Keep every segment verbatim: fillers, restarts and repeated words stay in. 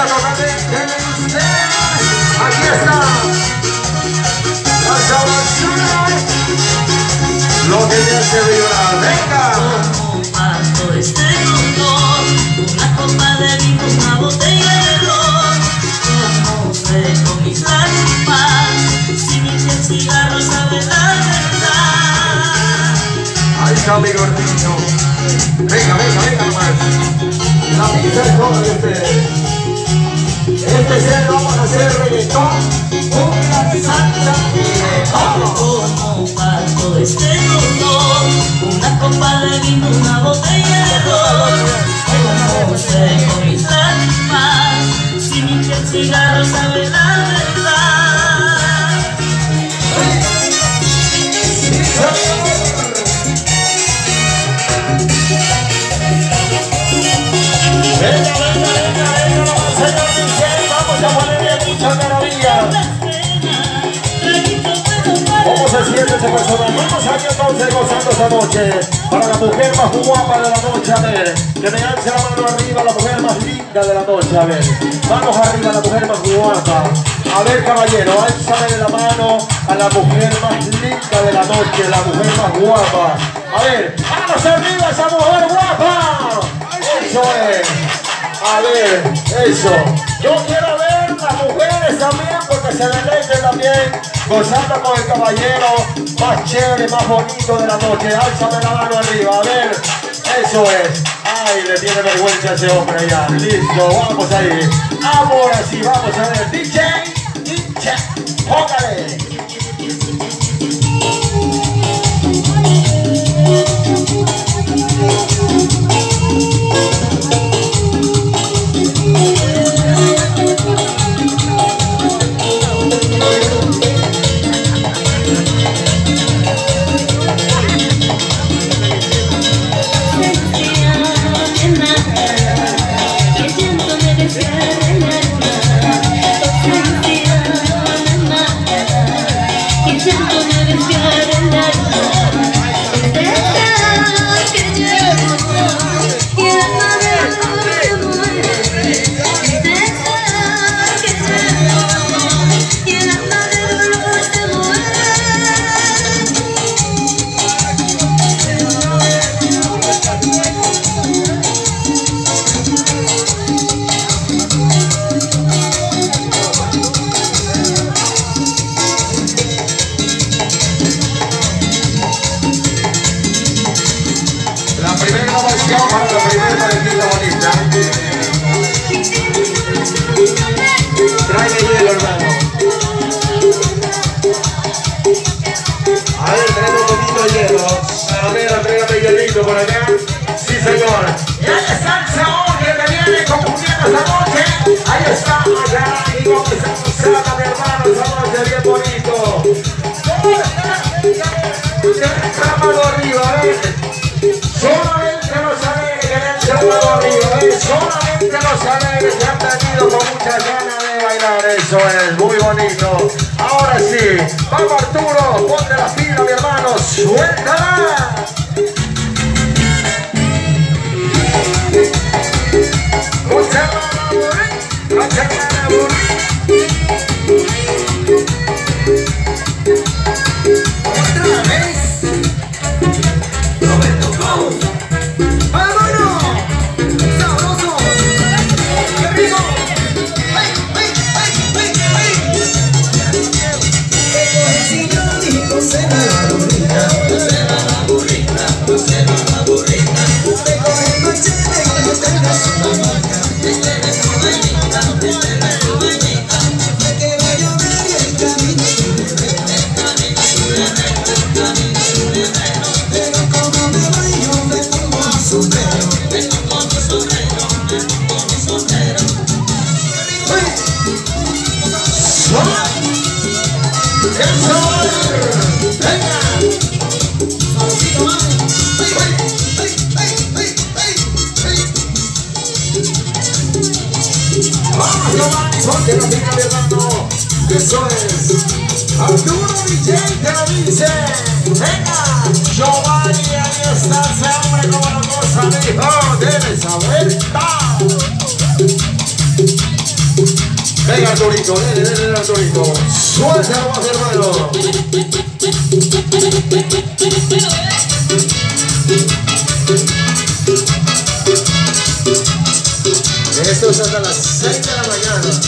lo caliente de ustedes. Aquí está la sabrosura, lo que te hace vibrar. Venga. Como parto este dolor, una copa de vino, una botella de ron. Como seco mis lágrimas, si mi piel cigarro sabe la verdad. Ahí está mi gordito. Venga, venga, venga nomás. La pizza es toda de ustedes. Este ser vamos a hacer reggaetón, cumbia, salsa y de todo. Como parto este dolor, una copa de vino, una botella de ron. Como seco mis lágrimas, si mi piel cigarro sabe la verdad. Sí, señor. Venga, venga, venga, venga, nomás, señor D J, vamos a ponerle mucha maravilla. ¿Cómo se siente ese personaje? Vamos aquí entonces gozando esta noche. Para la mujer más guapa de la noche, a ver. Que me alce la mano arriba, la mujer más linda de la noche, a ver. Manos arriba, la mujer más guapa. A ver, caballero, álzame la mano a la mujer más linda de la noche, la mujer más guapa. A ver, manos arriba, esa mujer guapa. Eso es. A ver, eso. Yo quiero ver las mujeres también porque se deleiten también gozando con el caballero más chévere, más bonito de la noche. Álzame la mano arriba, a ver. Eso es. Ay, le tiene vergüenza a ese hombre ya. Listo, vamos ahí. Ahora sí, vamos a ver. D J, D J, póngale. Para la primera parejita bonita. Trae hielo, hermano. A ver, tenemos un poquito de hielo. A ver, entrégame hielito por acá. Sí, señor. Y ahí está el sabor que te viene confundiendo esta noche. Ahí está, allá. Y comenzamos a mi hermano. Esta noche bien bonito. La mano arriba, a ver. Solamente los alegres que han llamado arriba, ¿eh? Solamente los alegres que han venido con muchas ganas de bailar, eso es, muy bonito. Ahora sí, vamos Arturo, ponte la pila mi hermano, suéltala. Conserva la burrita, conserva la burrita. Otra vez. Ponte la pila de hermano. Eso es Arturo D J te lo dice. Venga, Giovanni, ahí está ese hombre como la cosa dijo. Debe saber. Venga Arturito, dale, dale Arturito. Suéltalo más hermano. Esto es hasta las seis de la mañana.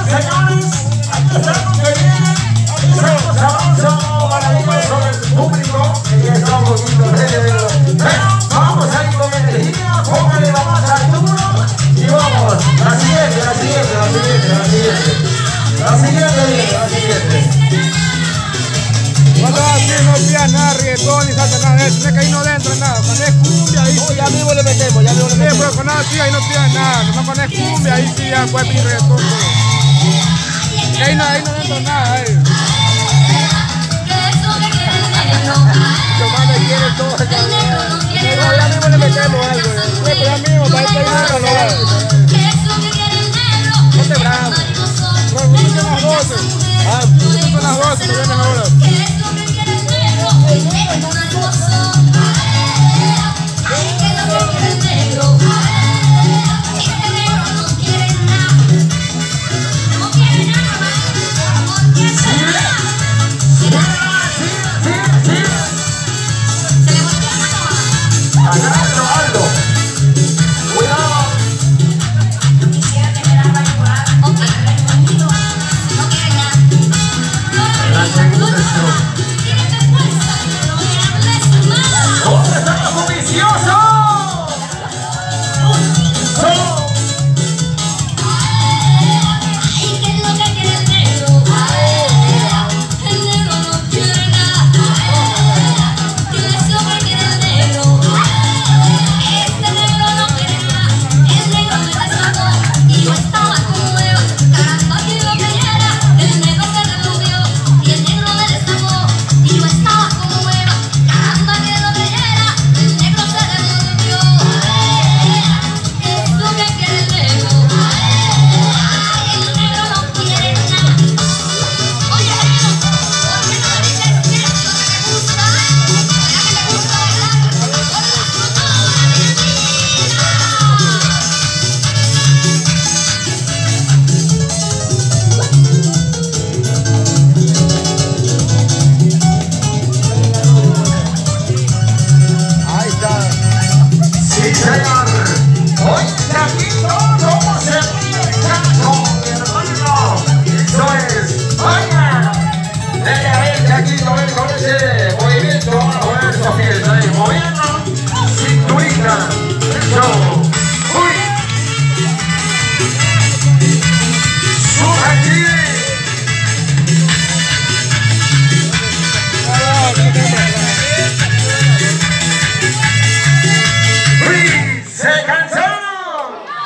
señores, aquí estamos que viene. Estamos sabroso, maravilloso del público. Y estamos poquito de... Pero vamos a ir con energía, póngale la masa al duro. Y vamos, la siguiente, la siguiente, la siguiente, la siguiente. La siguiente, la siguiente. Cuando así no pilla nada, reggaetón ni salsa nada de eso, es que ahí no le entra nada. Cuando es cumbia, ahí sí. Ya mismo le metemos, ya mismo le metemos. Sí, pero cuando así ahí no pilla nada. No cuando es cumbia, ahí sí ya puede pedir reggaetón. Que ahí no, ahí no le entra nada, ahí. Tomás le quiere todo, cabrón. No, ya mismo le metemos algo. Sí, pero ya mismo, para este lado no va. No te bravo. No, no son las doce. Ah, no son las doce, que vienes ahora.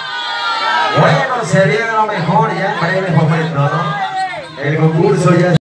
Bueno, se viene lo mejor ya en breve momento, ¿no? El concurso ya